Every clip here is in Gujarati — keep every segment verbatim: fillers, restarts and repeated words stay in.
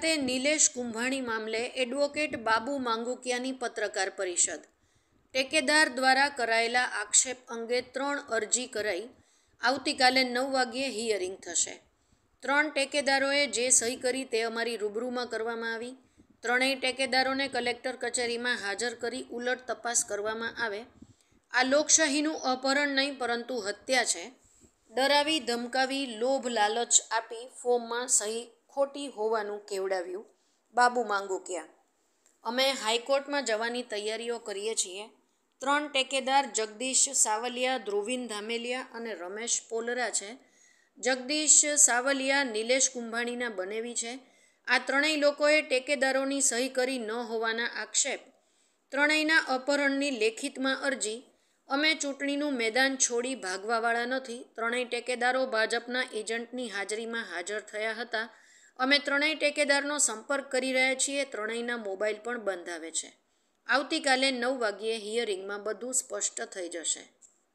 ખાતે નિલેશ કુંભાણી મામલે એડવોકેટ બાબુ માંગુકિયાની પત્રકાર પરિષદ. ટેકેદાર દ્વારા કરાયેલા આક્ષેપ અંગે ત્રણ અરજી કરાઈ. આવતીકાલે નવ વાગ્યે હિયરિંગ થશે. ત્રણ ટેકેદારોએ જે સહી કરી તે અમારી રૂબરૂમાં કરવામાં આવી. ત્રણેય ટેકેદારોને કલેક્ટર કચેરીમાં હાજર કરી ઉલટ તપાસ કરવામાં આવે. આ લોકશાહીનું અપહરણ નહીં પરંતુ હત્યા છે. ડરાવી ધમકાવી લોભ લાલચ આપી ફોર્મમાં સહી ખોટી હોવાનું કેવડાવ્યું. બાબુ માંગુકિયા: અમે હાઈકોર્ટમાં જવાની તૈયારીઓ કરીએ છીએ. ત્રણ ટેકેદાર જગદીશ સાવલિયા, ધ્રુવીન ધામેલિયા અને રમેશ પોલરા છે. જગદીશ સાવલિયા નિલેશ કુંભાણીના બનેવી છે. આ ત્રણેય લોકોએ ટેકેદારોની સહી કરી ન હોવાના આક્ષેપ. ત્રણેયના અપહરણની લેખિતમાં અરજી. અમે ચૂંટણીનું મેદાન છોડી ભાગવાવાળા નથી. ત્રણેય ટેકેદારો ભાજપના એજન્ટની હાજરીમાં હાજર થયા હતા. અમે ત્રણેય ટેકેદારનો સંપર્ક કરી રહ્યા છીએ. ત્રણેયના મોબાઈલ પણ બંધ આવે છે. આવતીકાલે નવ વાગ્યે હિયરિંગમાં બધું સ્પષ્ટ થઈ જશે.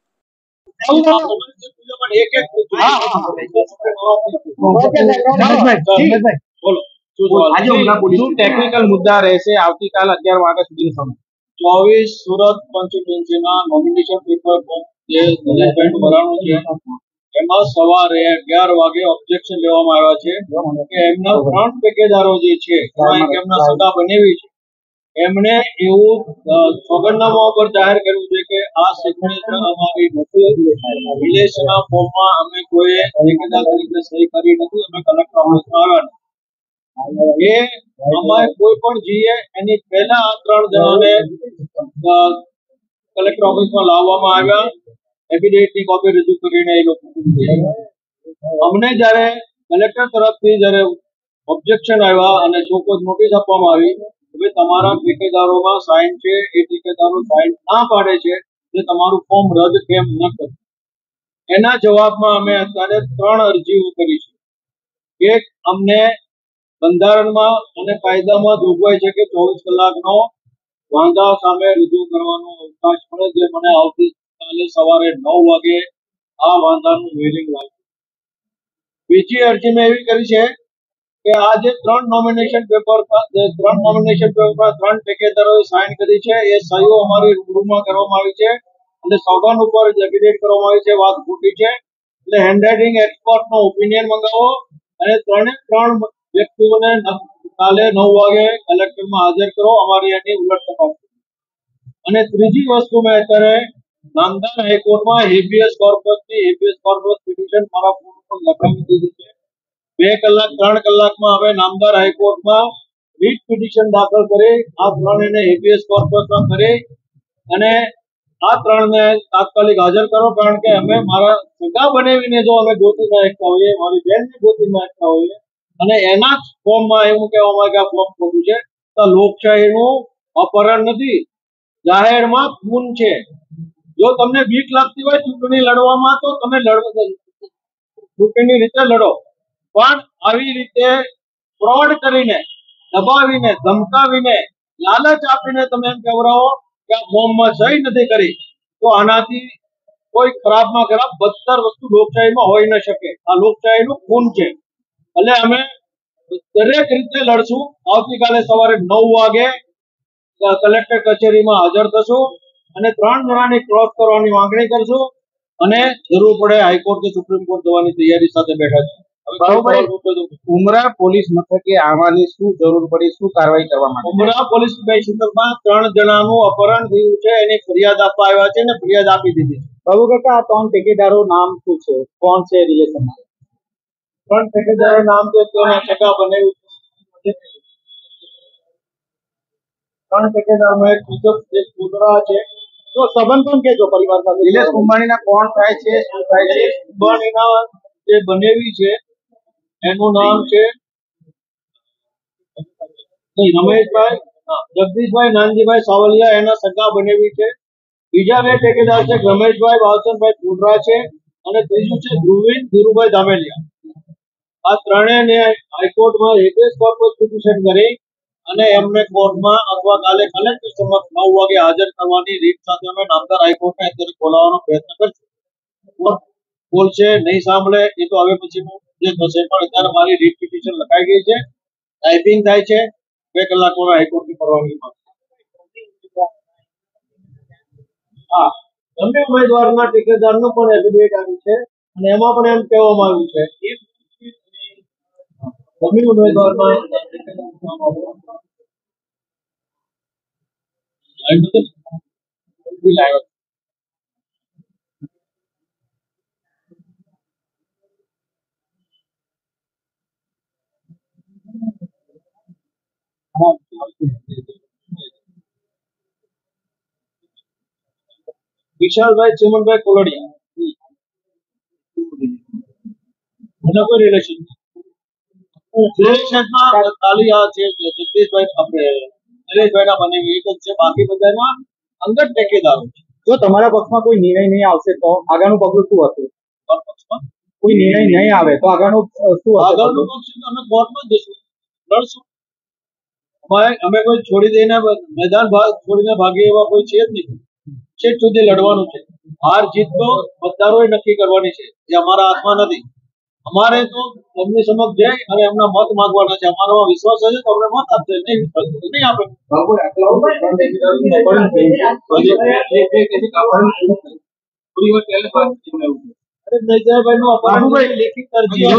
ટેકનિકલ મુદ્દા રહેશે આવતીકાલ અગિયાર વાગ્યા સુધીનો સમય. ચોવીસ સુરત પંચપંચના નોમિનેશન પેપર જે મેનેજમેન્ટ ભરાણું છે એમાં સવારે અગિયાર વાગે ઓબ્જેક્શન લેવામાં આવ્યા છે કે એમના ત્રણ ટેકેદારો જે છે એમના સગા બનેવી છે એમણે એવું સોગંદનામા ઉપર જાહેર કર્યું છે કે આ સિગ્નેચર અમારી નથી. રિલેશનના ફોર્મમાં અમે કોઈ ટેકેદાર તરીકે સહી કરી નથી. અમે કલેક્ટર ઓફિસમાં આવ્યા એ અમારે કોઈ પણ જઈએ એની પહેલા આ ત્રણ જણાને કલેક્ટર ઓફિસમાં લાવવામાં આવ્યા. એફિડેવિટની કોપી રજૂ કરીને એ લોકો અમને જયારે કલેક્ટર તરફથી જયારે ઓબ્જેક્શન આવ્યા અને ચોક્કસ નોટિસ આપવામાં આવી કે તમારા ઠેકેદારોમાં સાઇન છે, એ ઠેકેદારો સાઇન ના પાડે છે જે તમારું ફોર્મ રદ કેમ ન કરે. એના જવાબમાં અમે અત્યારે ત્રણ અરજીઓ કરી છે. એક, અમને બંધારણમાં અને કાયદામાં જોગવાઈ છે કે ચોવીસ કલાકનો વાંધા સામે રજૂ કરવાનો અવકાશ મળે, જે મને આવતીકાલે સવારે નવ વાગે આ વાંધાનું હિયરિંગ લાગ્યું. બીજી અરજી મેં એવી કરી છે કે આ જે ત્રણ નોમિનેશન પેપર ત્રણ નોમિનેશન પેપર ત્રણ ઠેકેદારોએ સાઇન કરી છે એ સહીઓ અમારી રૂબરૂમાં કરવામાં આવી છે અને સોગંદ ઉપર એફિડેવિટ કરવામાં આવી છે. વાત ખોટી છે એટલે હેન્ડરાઇટિંગ એક્સપર્ટનો ઓપિનિયન મંગાવો અને ત્રણે ત્રણ વ્યક્તિઓને કાલે નવ વાગે કલેક્ટરમાં હાજર કરો. અમારી એની ઉલટ તપાસ. અને ત્રીજી વસ્તુ મેં અત્યારે નામદાર હાઈકોર્ટમાં હેબિયસ કોર્પસની હેબિયસ કોર્પસ પિટિશન મારા ફોન પર લખાવી દીધી છે. બે કલાક ત્રણ કલાકમાં હવે નામદાર હાઈકોર્ટમાં રીટ પિટિશન દાખલ કરી આ ત્રણેયને હેબિયસ કોર્પસમાં કરી અને આ ત્રણને તાત્કાલિક હાજર કરો. કારણ કે અમે મારા સગા બનેવીને જો અમે ગોતી નાખતા હોઈએ, મારી બેનને ગોતી નાખતા હોઈએ અને એના જ ફોર્મમાં એવું કહેવામાં આવે કે આ ફોર્મ ખોટું છે, તો લોકશાહીનું અપહરણ નથી, જાહેરમાં ખૂન છે. જો તમને બીક લાગતી હોય ચૂંટણી લડવામાં તો તમે ચૂંટણીની રીતે લડો, પણ આવી રીતે ફ્રોડ કરીને, દબાવીને, ધમકાવીને, લાલચ આપીને તમે એમ કહેવરાવો કે આ ફોર્મમાં સહી નથી કરી તો આનાથી કોઈ ખરાબમાં ખરાબ બદતર વસ્તુ લોકશાહીમાં હોઈ ન શકે. આ લોકશાહીનું ખૂન છે. એટલે અમે દરેક રીતે લડશું. આવતીકાલે સવારે નવ વાગે કલેક્ટર કચેરીમાં હાજર થશું અને ત્રણ જણાની ક્રોસ કરવાની માંગણી કરશું અને જરૂર પડે હાઈકોર્ટ કે સુપ્રીમ કોર્ટ જવાની તૈયારી સાથે બેઠા છે. ઉમરા પોલીસ મથકે આવવાની શું જરૂર પડી, શું કાર્યવાહી કરવા માટે? ઉમરા પોલીસ સ્ટેશનમાં ત્રણ જણાનું અપહરણ થયું છે એની ફરિયાદ આપવા આવ્યા છે અને ફરિયાદ આપી દીધી છે. બાબુ કાકા, આ ત્રણ ઠેકેદારો નામ શું છે, કોણ છે રિલેશનમાં? ત્રણ ઠેકેદારો નામ છે તેના સગા બનેવી ત્રણ ઠેકેદારમાં એક બીજો એક પુતળા છે. તો સંબંધ પણ કેજો પરિવાર સાથે. નિલેશ કુંભાણીના કોણ થાય છે, શું થાય છે? કુંભાણીના જે બનેવી છે એનું નામ છે રમેશભાઈ, જગદીશભાઈ નાનજીભાઈ સાવલિયા, એના સગા બનેવી છે. બીજા બે ઠેકેદાર છે રમેશભાઈ વાસણભાઈ પુડરા છે અને ત્રીજું છે ધ્રુવીન ધીરુભાઈ ધામેલિયા. આ ત્રણેયને હાઈકોર્ટમાં હેબિયસ કોર્પસ પિટિશન કરી અને એમને કોર્ટમાં અથવા કાલે કલેક્ટર સમક્ષ નવ વાગે હાજર કરવાની રીત સાથે અમે નામદાર હાઈકોર્ટને અત્યારે બોલાવવાનો પ્રયત્ન કરશું. કોર્ટ બોલશે, નહીં સાંભળે એ તો હવે પછીનું જે થશે, પણ અત્યારે મારી રીટ પિટિશન લખાઈ ગઈ છે ટાઈપિંગ થાય છે બે કલાકમાં હાઈકોર્ટની પરવાનગી મળશે. હા, બંને ઉમેદવારના ટેકેદારનું પણ એફિડેવિટ આવ્યું છે અને એમાં પણ એમ કહેવામાં આવ્યું છે બંને ઉમેદવારના વિશાલભાઈ ચિમનભાઈ કોલડિયા એના કોઈ રિલેશન રિલેશનમાં ખાલી આ છે જગદીશભાઈ આપણે નરેશભાઈના બની એક જ છે, બાકી બધામાં અંગત ટેકેદારો છે. જો તમારા પક્ષમાં કોઈ નિર્ણય નહીં આવશે તો આગળનું પગલું શું હશે? પક્ષમાં કોઈ નિર્ણય નહીં આવે તો આગળનું અ, શું હશે આગળનું પગલું? પક્ષ અમે કોર્ટમાં જ જઈશું, લડશું. અમારે અમે કોઈ છોડી દઈને મેદાન ભાગ છોડીને ભાગીએ એવા કોઈ છે જ નહીં. છેક સુધી લડવાનું છે. હાર જીત તો મતદારોએ નક્કી કરવાની છે, જે અમારા હાથમાં નથી. અમારે તો એમની સમક્ષ જઈ અને એમના મત માંગવાના છે. અમારો વિશ્વાસ હશે તો અમને મત આપશે, નહીં વિશ્વાસ હોય તો નહીં આપે. અરે નૈજાભાઈ નું અપહરણ લેખિત અરજી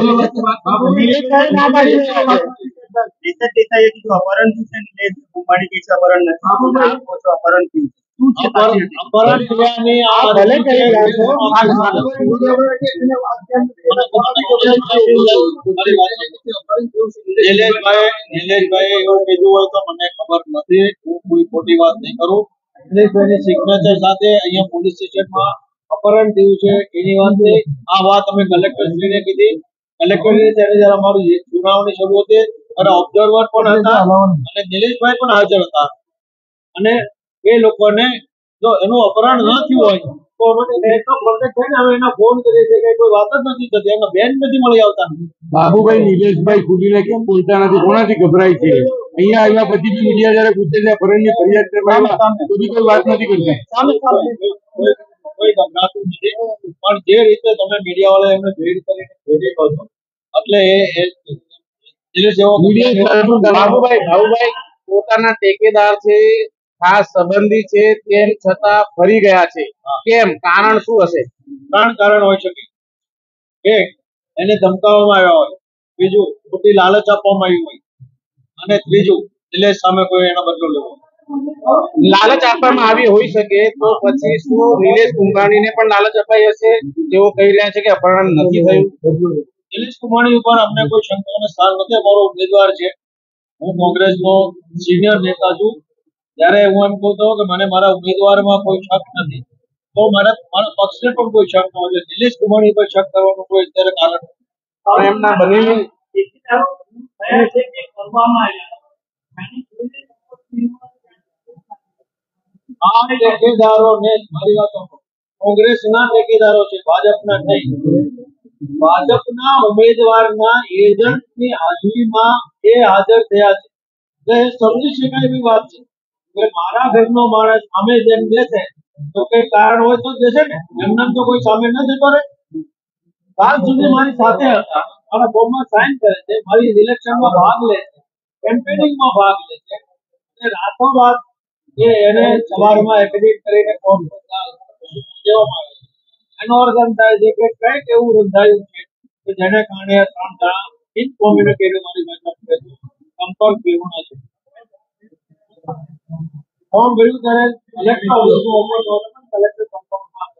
દેસાઈ દેસાઈએ કીધું અપહરણ થયું છે, નિલેશ કુંભાણી કહે છે અપહરણ નથી થયું. આપ કહો છો અપહરણ થયું છે. શું છે સાચી હતી? અપહરણ ક્રિયાની આ ભલે કહી રહ્યા છો. નિલેશભાઈ નિલેશભાઈ એવું કીધું હોય તો મને ખબર નથી. હું કોઈ ખોટી વાત નહીં કરું. નિલેશભાઈની સિગ્નેચર સાથે અહીંયા પોલીસ સ્ટેશનમાં અપહરણ થયું છે એની વાત નહીં. આ વાત અમે કલેક્ટરશ્રીને કીધી. કલેક્ટરશ્રી ત્યારે જયારે અમારું સુનાવણી શરૂ હતી અને ઓબ્ઝર્વર પણ હતા અને નિલેશભાઈ પણ હાજર હતા અને એ લોકોને જો એનું અપહરણ ન થયું હોય તો અમે કોન્ટેક્ટ થઈને અમે એના ફોન કરીએ છીએ કે કોઈ વાત જ નથી થતી, એમના બેન નથી મળી આવતા. બાબુભાઈ નિલેશભાઈ ખુલીને કેમ બોલતા નથી? કોનાથી ગભરાય છે? અહીંયા આવ્યા પછી બી મીડિયા જયારે પૂછે છે અપહરણની ફરિયાદ કરવા આવ્યા તો બી કોઈ વાત નથી કરતા. સામે સામે કોઈ કોઈ ગભરાતું નથી, પણ જે રીતે તમે મીડિયા વાળા એમને ભેડ કરીને ભેડી કહો છો એટલે એ એ નિલેશ એવો બાબુભાઈ બાબુભાઈ પોતાના ટેકેદાર છે, ખાસ સંબંધી છે, તેમ છતાં ફરી ગયા છે. કેમ? કારણ શું હશે? ત્રણ કારણ હોઈ શકે. એક, એને ધમકાવવામાં આવ્યા હોય. બીજું, ખોટી લાલચ આપવામાં આવી હોય. અને ત્રીજું, નિલેશ સામે કોઈ એનો બદલો લેવો. લાલચ આપવામાં આવી હોઈ શકે તો પછી શું નિલેશ કુંભાણીને પણ લાલચ અપાઈ હશે? તેઓ કહી રહ્યા છે કે અપહરણ નથી થયું. નિલેશ કુંભાણી ઉપર અમને કોઈ શંકાનો સ્થાન નથી. અમારો ઉમેદવાર છે. હું કોંગ્રેસનો સિનિયર નેતા છું. ત્યારે હું એમ કહું કે મને મારા ઉમેદવારમાં કોઈ શક નથી, તો મારા મારા પક્ષને પણ કોઈ શક ન હોય. નિલેશ કુંભાણી પર શક કરવાનું કોઈ અત્યારે કારણ નથી. પણ એમના બંનેની આ ટેકેદારોને મારી વાત સાંભળો. કોંગ્રેસના ટેકેદારો છે, ભાજપના નહીં. ભાજપના ઉમેદવારના એજન્ટની હાજરીમાં એ હાજર થયા છે. એટલે એ સમજી શકાય એવી વાત છે કે મારા ઘરનો માણસ સામે જેમ બેસે તો કઈ કારણ હોય તો જશે ને, એમને તો કોઈ સામે ન જતો રહે. કાલ સુધી મારી સાથે હતા, મારા ફોર્મમાં સાઇન કરે છે, મારી ઇલેક્શનમાં ભાગ લે છે, કેમ્પેનિંગમાં ભાગ લે છે અને રાતોરાત એ એને સવારમાં એફિડેવિટ કરીને કોર્ટ દેવામાં આવે છે. એનો અર્થ એમ થાય છે કે કંઈક એવું રંધાયું છે કે જેને કારણે આ ત્રણ જણા ઇનકોમ્યુનિકેટિવ મારી પાસે સંપર્ક વિહોણા છે. ફોર્મ ભર્યું ત્યારે કલેક્ટર ઓફિસનો ઓપન હતો, કલેક્ટર સંપર્કમાં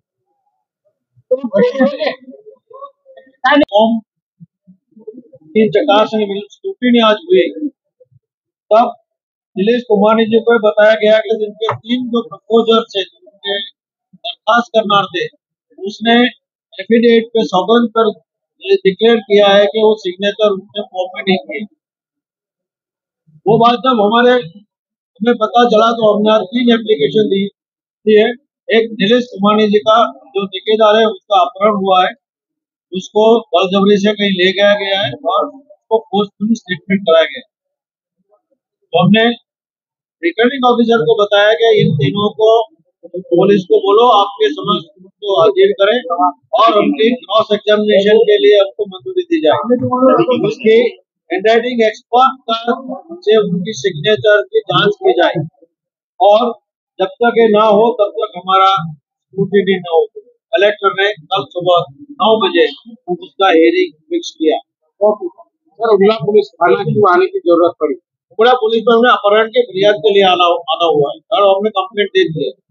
फॉर्म की चकासनी स्क्रूटिनी आज हुई, तब नीलेश कुमार जी को बताया गया कि जिनके तीन जो प्रपोजर थे, जिनके दरखास्त करना थे, उसने एफिडेविट पे सौगंध कर डिक्लेयर किया है कि वो सिग्नेचर उसने फॉर्म में नहीं किए। वो बात जब हमारे हमें पता चला तो हमने तीन एप्लीकेशन दी थी है। एक नीलेश कुमार जी का जो ठेकेदार है उसका अपहरण हुआ है, उसको बलजबरी से कहीं ले गया गया है और उसको फोर्सफुली स्टेटमेंट कराया गया। तो हमने रिटर्निंग ऑफिसर को बताया कि इन तीनों को पुलिस को बोलो आपके समक्ष उनको हाजिर करें और उनकी क्रॉस एग्जामिनेशन के लिए हमको मंजूरी दी जाए। उसकी हैंडराइटिंग एक्सपर्ट का से उनकी सिग्नेचर की जांच की जाए और जब तक ये ना हो तब तक हमारा स्क्रूटिनी न हो। कलेक्टर ने कल सुबह नौ बजे उसका हेयरिंग फिक्स किया। सर उगला पुलिस थाना क्यों आने की जरूरत पड़ी? उगड़ा पुलिस में हमने अपहरण की फरियाद के लिए आना आना हुआ है और हमने कंप्लेंट दे दी है।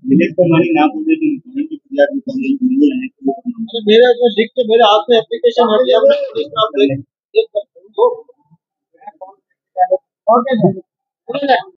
अरे मेरे जो लिख के मेरे हाथ में एप्लीकेशन है, हमने पुलिस स्टाफ दे- दे- दे-